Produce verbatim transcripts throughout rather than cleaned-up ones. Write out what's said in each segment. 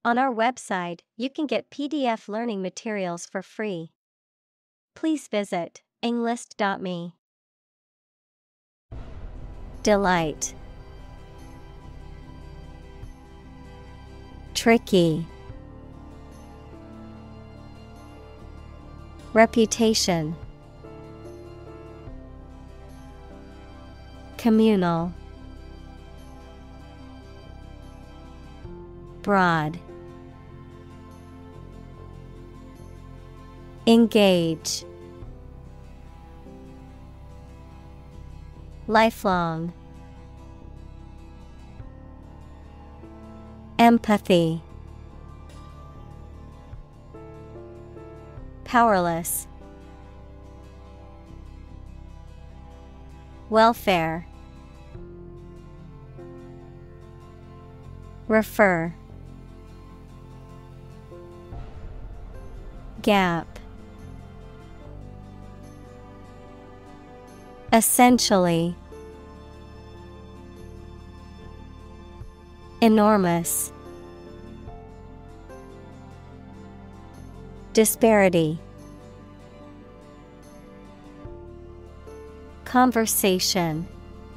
On our website, you can get P D F learning materials for free. Please visit englist dot me. Delight. Tricky. Reputation. Communal. Broad. Engage. Lifelong. Empathy. Powerless. Welfare. Refer. Gap. Essentially. Enormous. Disparity. Conversation.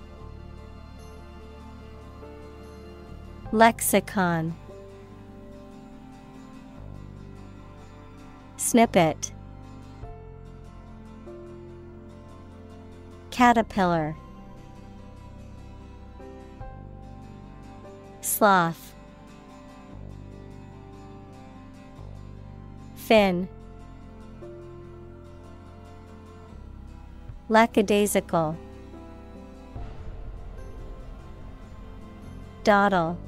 Lexicon. Snippet. Caterpillar. Sloth. Fin. Lackadaisical. Dawdle.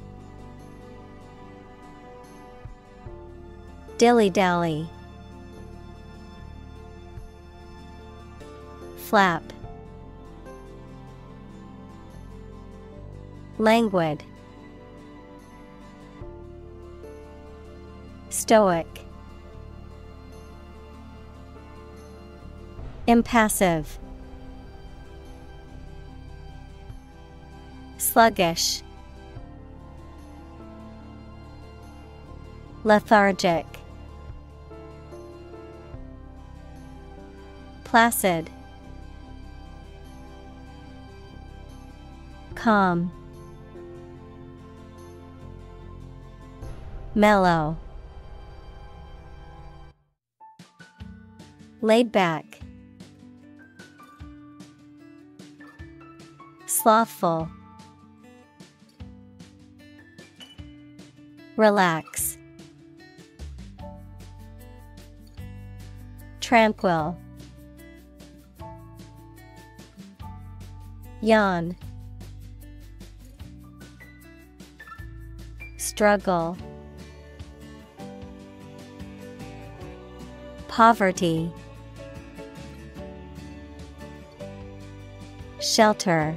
Dilly-dally. Flap. Languid. Stoic. Impassive. Sluggish. Lethargic. Placid. Calm. Mellow. Laid back. Slothful. Relax. Tranquil. Yawn. Struggle. Poverty. Shelter.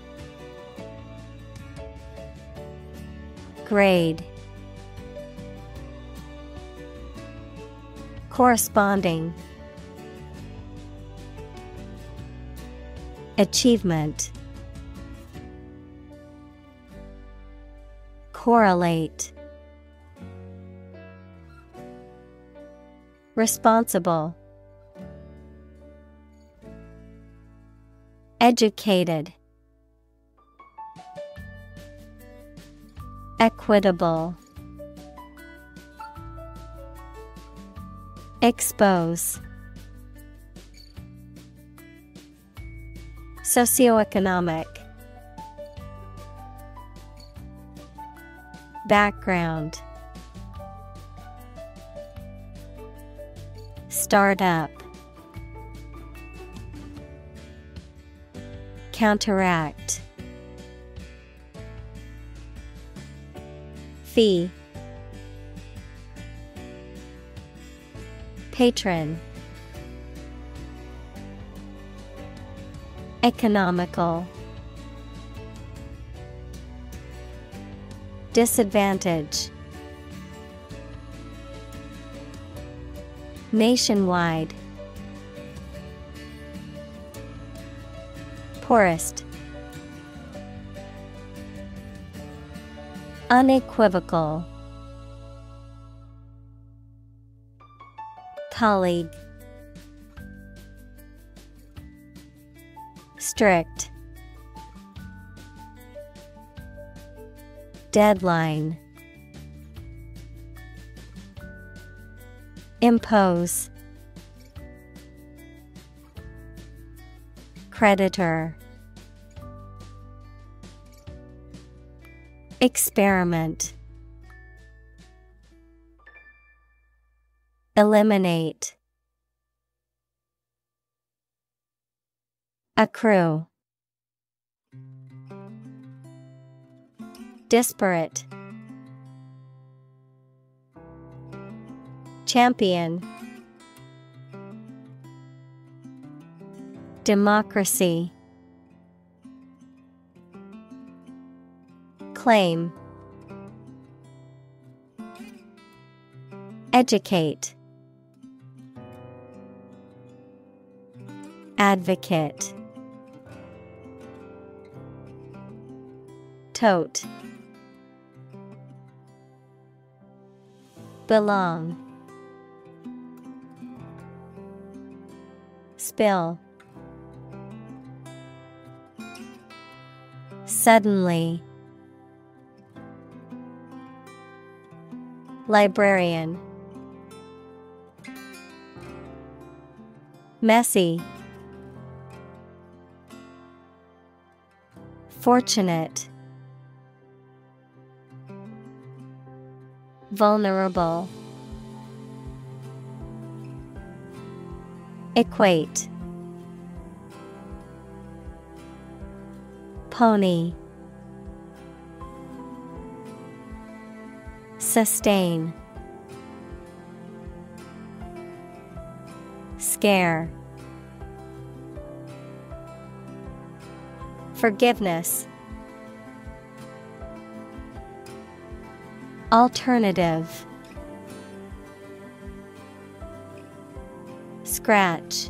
Grade. Corresponding. Achievement. Correlate. Responsible. Educated. Equitable. Expose. Socioeconomic. Background. Startup. Counteract. Fee. Patron. Economical. Disadvantage. Nationwide. Poorest. Unequivocal. Colleague. Strict. Deadline. Impose. Creditor. Experiment. Eliminate. Accrue. Disparate. Champion. Democracy. Claim. Educate. Advocate. Tote. Belong. Spill. Suddenly. Librarian. Messy. Fortunate. Vulnerable. Equate. Pony. Sustain. Scare. Forgiveness. Alternative. Scratch.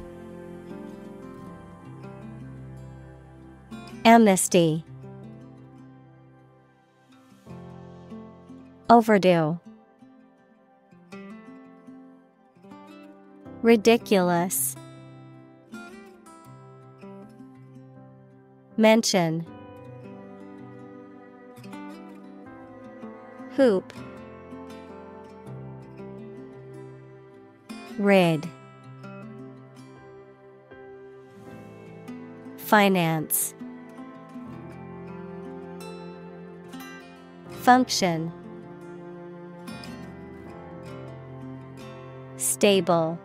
Amnesty. Overdue. Ridiculous. Mention. Hoop. Rid. Finance. Function. Stable.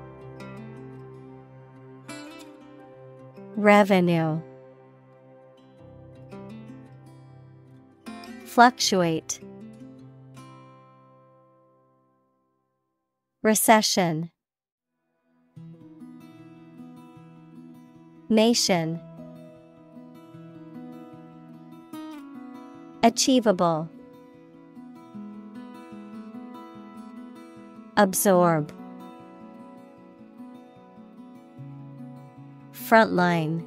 Revenue. Fluctuate. Recession. Nation. Achievable. Absorb. Frontline.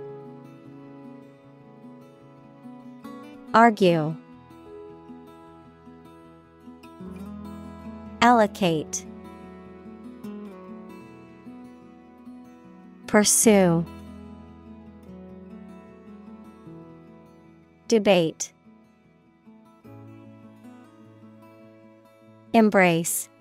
Argue. Allocate. Pursue. Debate. Embrace.